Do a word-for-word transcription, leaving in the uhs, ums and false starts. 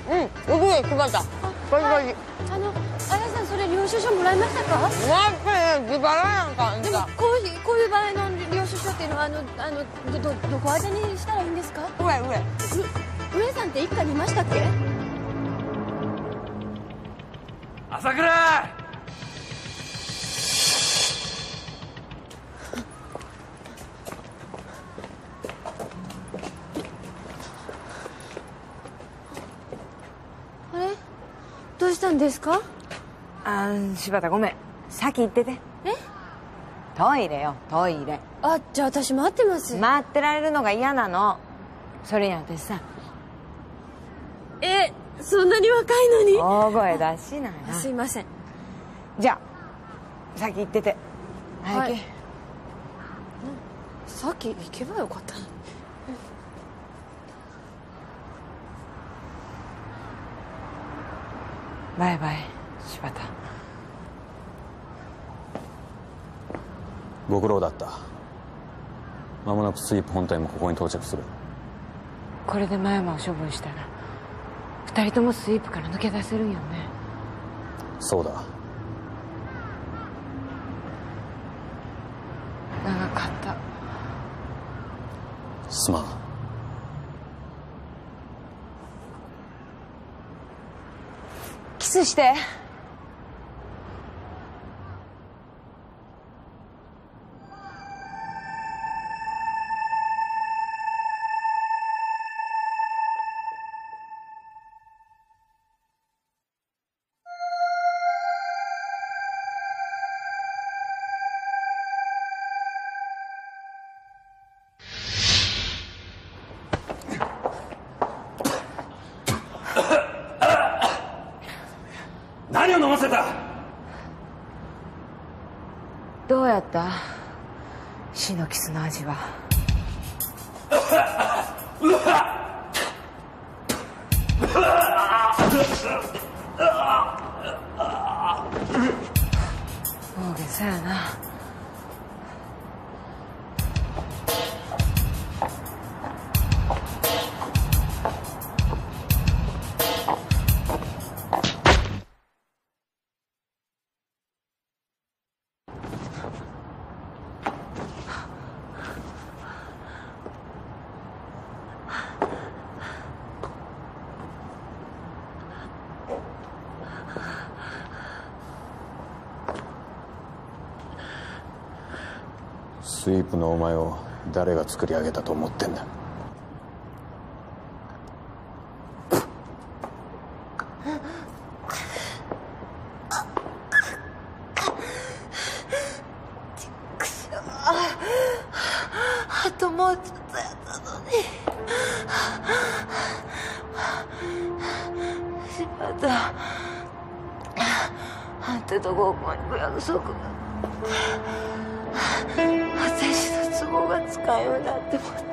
うん、よくで配った。バリバリ。 あの、あやさん、それ領収書もらいましたか？ やっぱり自腹やんか、あんた。 でもこういうこういう場合の領収書っていうのはあのあのどどどこ宛てにしたらいいんですか？ 上上。 う上さんって一家にいましたっけ？ 朝倉。 あれ、どうしたんですか？ あー、柴田ごめん、先行ってて。 え？ トイレよ、トイレ。 あ、じゃあ私待ってます。 待ってられるのが嫌なの。それに私さ。 え、そんなに若いのに？ 大声出しなな。 すいません。 じゃあ先行ってて。早く、はい、 さっき行けばよかったのに。 バイバイ柴田。 ご苦労だった。間もなくスイープ本体もここに到着する。 これで真山を処分したら二人ともスイープから抜け出せるんよね。 そうだ。 長かった。 すまん。 キスして。 何を飲ませた？ どうやった？死のキスの味は。大げさやな。 スイープのお前を誰が作り上げたと思ってんだ。 あともうちょっとやったのに。柴田、あんたと合コンに行く約束が私の都合がつかんようになってもって。